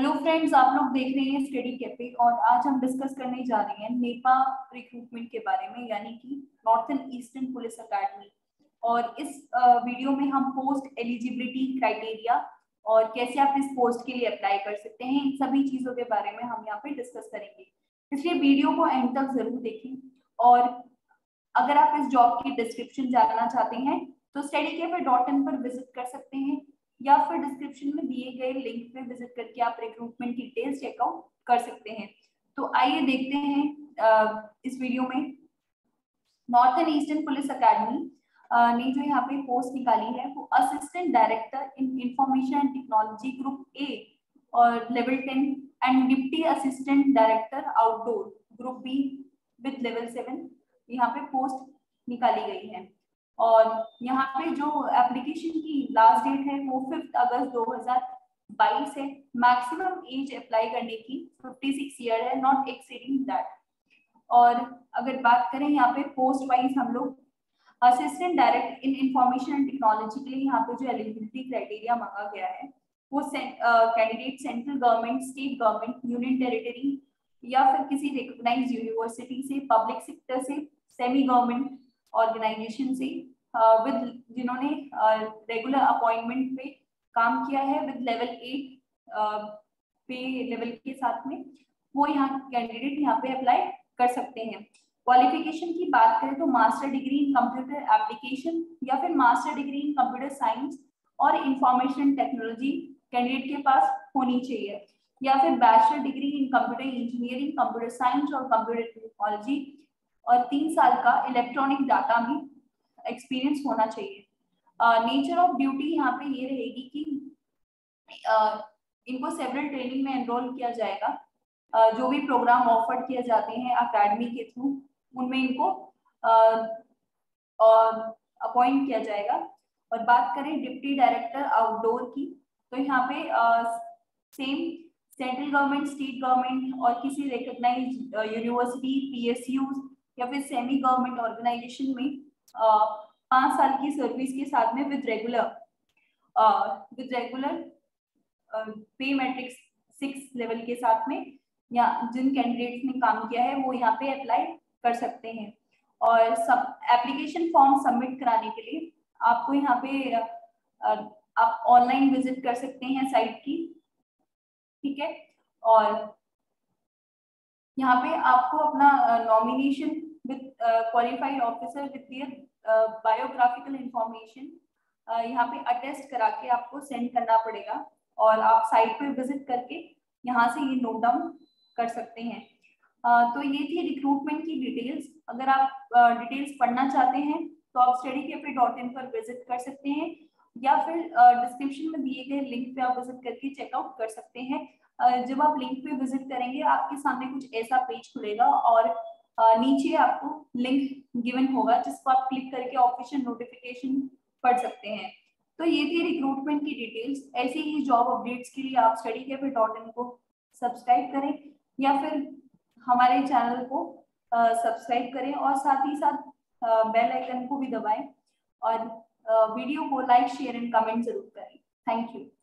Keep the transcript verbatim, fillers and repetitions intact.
Hello friends, आप लोग देख रहे हैं स्टडी कैफे और आज हम डिस्कस करने जा रहे हैं नेपा रिक्रूटमेंट के बारे में, यानी कि नॉर्थन ईस्टर्न पुलिस अकेडमी। और इस वीडियो में हम पोस्ट एलिजिबिलिटी क्राइटेरिया और कैसे आप इस पोस्ट के लिए अप्लाई कर सकते हैं, इन सभी चीजों के बारे में हम यहाँ पे डिस्कस करेंगे। इसलिए वीडियो को एंड तक जरूर देखें। और अगर आप इस जॉब की डिस्क्रिप्शन जानना चाहते हैं तो स्टडी कैफे डॉट इन पर विजिट कर सकते हैं, या फिर डिस्क्रिप्शन में दिए गए लिंक पे विजिट करके आप रिक्रूटमेंट डिटेल्स चेकआउट कर सकते हैं। तो आइए देखते हैं इस वीडियो में नॉर्थन ईस्टर्न पुलिस अकेडमी ने जो यहाँ पे पोस्ट निकाली है वो assistant director in information and technology group A और level ten and deputy assistant director outdoor group B with level seven यहाँ पे पोस्ट निकाली गई है। और यहाँ पे जो एप्लीकेशन की लास्ट डेट है वो फिफ्थ अगस्त दो हज़ार बाईस है। मैक्सिमम एज अप्लाई करने की छप्पन ईयर है, नॉट एक्सीडिंग दैट। और अगर बात करें यहाँ पे पोस्ट वाइज, हम लोग assistant direct in information and technology के लिए यहाँ पे जो एलिजिबिलिटी क्राइटेरिया मांगा गया है वो candidate central government, state government, union territory या फिर किसी रिकॉग्नाइज्ड यूनिवर्सिटी से, पब्लिक सेक्टर से, सेमी गवर्नमेंट ऑर्गेनाइजेशन से, विद uh, जिन्होंने रेगुलर uh, अपॉइंटमेंट पे काम किया है with level eight pay level के साथ में, वो यहाँ कैंडिडेट यहाँ पे अप्लाई कर सकते हैं। क्वालिफिकेशन की बात करें तो master degree in computer application या फिर master degree in computer science और इंफॉर्मेशन टेक्नोलॉजी कैंडिडेट के पास होनी चाहिए, या फिर bachelor degree in computer engineering, computer science और कंप्यूटर टेक्नोलॉजी और तीन साल का इलेक्ट्रॉनिक डाटा में एक्सपीरियंस होना चाहिए। नेचर ऑफ ड्यूटी यहाँ पे ये रहेगी कि uh, इनको सेवरल ट्रेनिंग में एनरोल किया जाएगा। uh, जो भी प्रोग्राम ऑफर किए जाते हैं अकेडमी के थ्रू उनमें इनको अपॉइंट uh, किया जाएगा। और बात करें डिप्टी डायरेक्टर आउटडोर की, तो यहाँ पे same central government, state government और किसी रिकॉग्नाइज्ड यूनिवर्सिटी, पीएसयू या फिर सेमी गवर्नमेंट ऑर्गेनाइजेशन में uh, पांच साल की सर्विस के साथ में with regular with regular pay matrix six level के साथ में या जिन कैंडिडेट्स ने काम किया है वो यहाँ पे अप्लाई कर सकते हैं। और सब एप्लीकेशन फॉर्म सबमिट कराने के लिए आपको यहाँ पे uh, आप ऑनलाइन विजिट कर सकते हैं साइट की, ठीक है। और यहाँ पे आपको अपना nomination with qualified officer with their biographical information यहाँ पे अटेस्ट करा के आपको सेंड करना पड़ेगा, और आप साइट पे विजिट करके यहाँ से ये नोट डाउन कर सकते हैं। uh, तो ये थी रिक्रूटमेंट की डिटेल्स। अगर आप डिटेल्स uh, पढ़ना चाहते हैं तो आप स्टडी कैफे डॉट इन पर विजिट कर सकते हैं, या फिर डिस्क्रिप्शन uh, में दिए गए लिंक पे आप विजिट करके चेकआउट कर सकते हैं। जब आप लिंक पे विजिट करेंगे आपके सामने कुछ ऐसा पेज खुलेगा और नीचे आपको लिंक गिवन होगा जिसको आप क्लिक करके ऑफिशियल नोटिफिकेशन पढ़ सकते हैं। तो ये थी रिक्रूटमेंट की डिटेल्स। ऐसे ही जॉब अपडेट्स के लिए आप स्टडी कैफे डॉट इन को सब्सक्राइब करें या फिर हमारे चैनल को सब्सक्राइब करें, और साथ ही साथ बेल आइकन को भी दबाएं और वीडियो को लाइक, शेयर एंड कमेंट जरूर करें। Thank you.